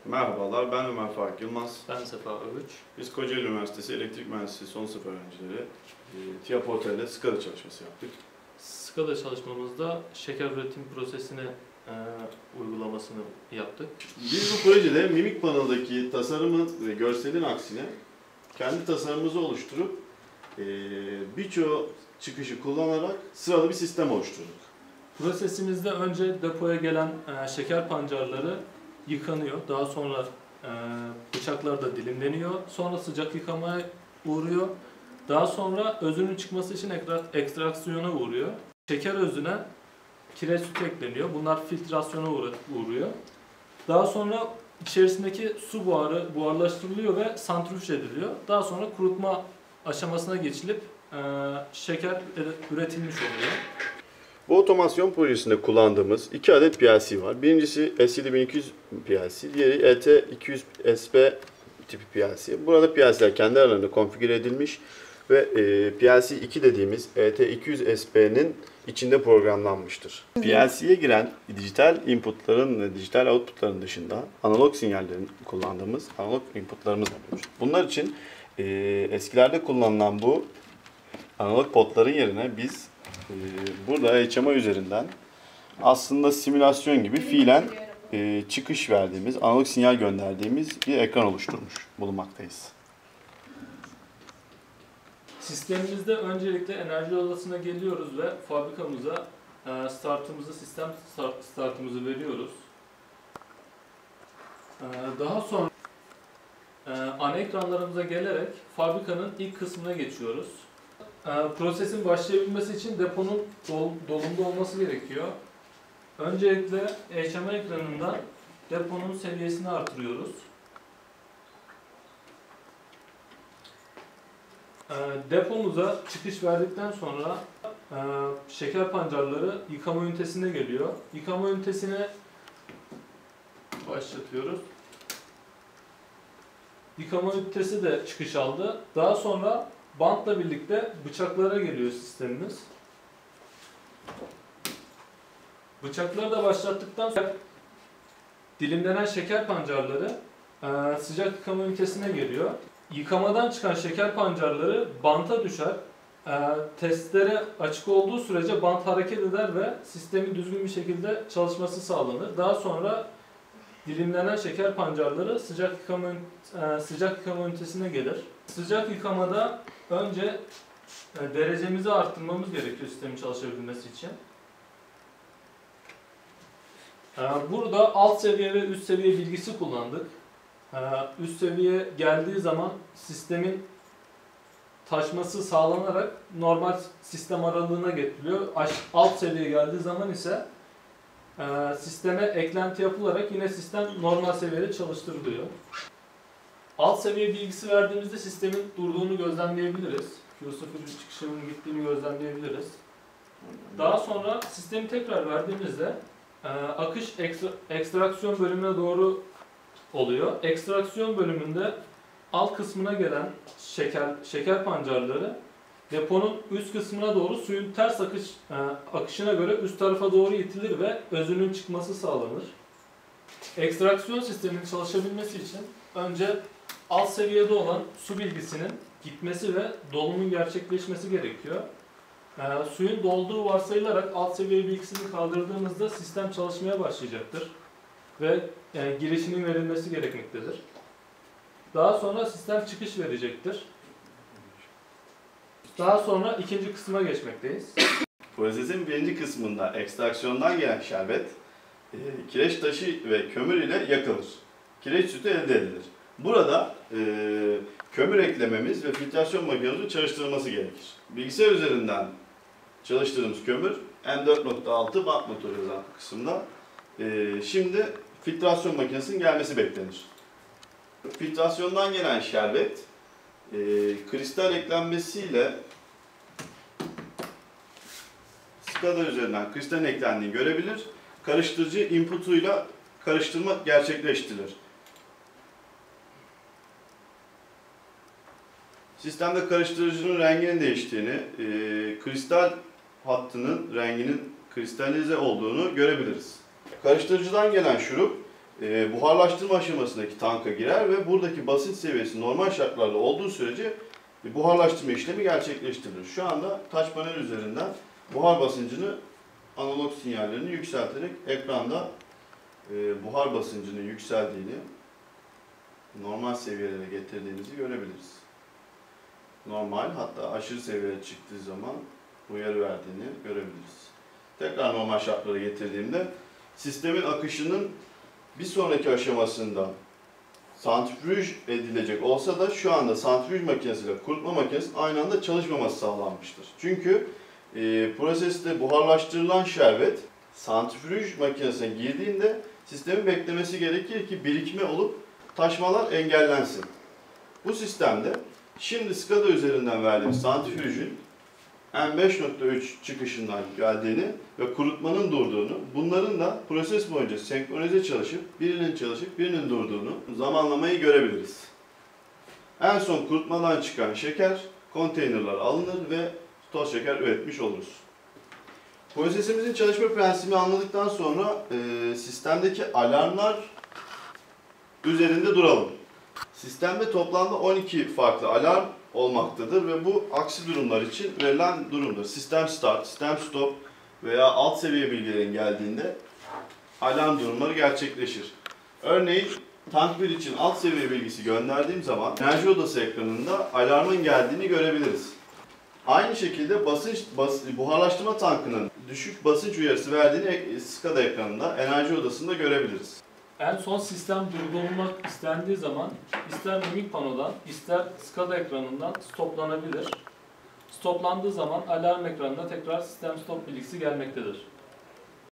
Merhabalar, ben Ömer Faruk Yılmaz. Ben Sefa Övüç. Biz Kocaeli Üniversitesi Elektrik Mühendisliği son sınıf öğrencileri TİA Portal'de SCADA çalışması yaptık. SCADA çalışmamızda şeker üretim prosesini uygulamasını yaptık. Biz bu projede Mimik Panel'daki tasarımın ve görselin aksine kendi tasarımımızı oluşturup birçoğu çıkışı kullanarak sıralı bir sistem oluşturduk. Prosesimizde önce depoya gelen şeker pancarları yıkanıyor. Daha sonra bıçaklarda dilimleniyor. Sonra sıcak yıkamaya uğruyor. Daha sonra özünün çıkması için ekstraksiyona uğruyor. Şeker özüne kireç sütü ekleniyor. Bunlar filtrasyona uğruyor. Daha sonra içerisindeki su buharlaştırılıyor ve santrifüj ediliyor. Daha sonra kurutma aşamasına geçilip şeker üretilmiş oluyor. Bu otomasyon projesinde kullandığımız 2 adet PLC var. Birincisi SCD1200 PLC, diğeri ET200SP tipi PLC. Burada PLC'ler kendi aralarında konfigüre edilmiş ve PLC 2 dediğimiz ET200SP'nin içinde programlanmıştır. PLC'ye giren dijital inputların ve dijital outputların dışında analog sinyallerin kullandığımız analog inputlarımız mevcut. Bunlar için eskilerde kullanılan bu analog potların yerine biz burada HMI üzerinden aslında simülasyon gibi fiilen çıkış verdiğimiz, analog sinyal gönderdiğimiz bir ekran oluşturmuş bulunmaktayız. Sistemimizde öncelikle enerji odasına geliyoruz ve fabrikamıza sistem startımızı veriyoruz. Daha sonra ana ekranlarımıza gelerek fabrikanın ilk kısmına geçiyoruz. Prosesin başlayabilmesi için deponun dolumda olması gerekiyor. Öncelikle HMI ekranından deponun seviyesini artırıyoruz. Depomuza çıkış verdikten sonra şeker pancarları yıkama ünitesine geliyor. Yıkama ünitesini başlatıyoruz. Yıkama ünitesi de çıkış aldı. Daha sonra bantla birlikte bıçaklara geliyor sistemimiz. Bıçakları da başlattıktan sonra dilimlenen şeker pancarları sıcak yıkama ünitesine geliyor. Yıkamadan çıkan şeker pancarları banta düşer. Testlere açık olduğu sürece bant hareket eder ve sistemin düzgün bir şekilde çalışması sağlanır. Daha sonra dilimlenen şeker pancarları sıcak yıkama ünitesine gelir. Sıcak yıkamada önce derecemizi arttırmamız gerekiyor sistemin çalışabilmesi için. Burada alt seviye ve üst seviye bilgisi kullandık. Üst seviye geldiği zaman sistemin taşması sağlanarak normal sistem aralığına getiriliyor. Alt seviye geldiği zaman ise sisteme eklenti yapılarak yine sistem normal seviyede çalıştırılıyor. Alt seviye bilgisi verdiğimizde sistemin durduğunu gözlemleyebiliriz. Q0 çıkışının gittiğini gözlemleyebiliriz. Daha sonra sistemi tekrar verdiğimizde akış ekstraksiyon bölümüne doğru oluyor. Ekstraksiyon bölümünde alt kısmına gelen şeker pancarları deponun üst kısmına doğru suyun ters akışına göre üst tarafa doğru itilir ve özünün çıkması sağlanır. Ekstraksiyon sisteminin çalışabilmesi için önce alt seviyede olan su bilgisinin gitmesi ve dolumun gerçekleşmesi gerekiyor. Suyun dolduğu varsayılarak alt seviye bilgisini kaldırdığımızda sistem çalışmaya başlayacaktır ve girişinin verilmesi gerekmektedir. Daha sonra sistem çıkış verecektir. Daha sonra ikinci kısma geçmekteyiz. Prosesin birinci kısmında ekstraksiyondan gelen şerbet kireç taşı ve kömür ile yakılır. Kireç sütü elde edilir. Burada kömür eklememiz ve filtrasyon makinemizin çalıştırılması gerekir. Bilgisayar üzerinden çalıştırdığımız kömür M4.6 bant motoru yazan kısımda. Şimdi filtrasyon makinesinin gelmesi beklenir. Filtrasyondan gelen şerbet kristal eklenmesiyle SCADA üzerinden kristalin eklendiğini görebilir. Karıştırıcı inputuyla karıştırma gerçekleştirilir. Sistemde karıştırıcının renginin değiştiğini, kristal hattının renginin kristalize olduğunu görebiliriz. Karıştırıcıdan gelen şurup buharlaştırma aşamasındaki tanka girer ve buradaki basınç seviyesi normal şartlarda olduğu sürece buharlaştırma işlemi gerçekleştirilir. Şu anda taş panel üzerinden buhar basıncını, analog sinyallerini yükselterek ekranda buhar basıncının yükseldiğini, normal seviyelere getirdiğimizi görebiliriz. Normal, hatta aşırı seviyeye çıktığı zaman uyarı verdiğini görebiliriz. Tekrar normal şartlara getirdiğimde sistemin akışının bir sonraki aşamasında santrifüj edilecek olsa da şu anda santrifüj makinesi ile kurutma makinesi aynı anda çalışmaması sağlanmıştır. Çünkü proseste buharlaştırılan şerbet santrifüj makinesine girdiğinde sistemin beklemesi gerekir ki birikme olup taşmalar engellensin. Bu sistemde şimdi SCADA üzerinden verdiğimiz santrifüjün M5.3 çıkışından geldiğini ve kurutmanın durduğunu, bunların da proses boyunca senkronize çalışıp birinin durduğunu zamanlamayı görebiliriz. En son kurutmadan çıkan şeker konteynerler alınır ve toz şeker üretmiş oluruz. Prosesimizin çalışma prensibini anladıktan sonra sistemdeki alarmlar üzerinde duralım. Sistemde toplamda 12 farklı alarm olmaktadır ve bu aksi durumlar için verilen durumdur. Sistem start, sistem stop veya alt seviye bilgilerin geldiğinde alarm durumları gerçekleşir. Örneğin tank 1 için alt seviye bilgisi gönderdiğim zaman enerji odası ekranında alarmın geldiğini görebiliriz. Aynı şekilde buharlaştırma tankının düşük basınç uyarısı verdiğini SCADA ekranında enerji odasında görebiliriz. En son sistem durdurulmak istendiği zaman ister mimik panodan ister SCADA ekranından stoplanabilir. Stoplandığı zaman alarm ekranında tekrar sistem stop bilgisi gelmektedir.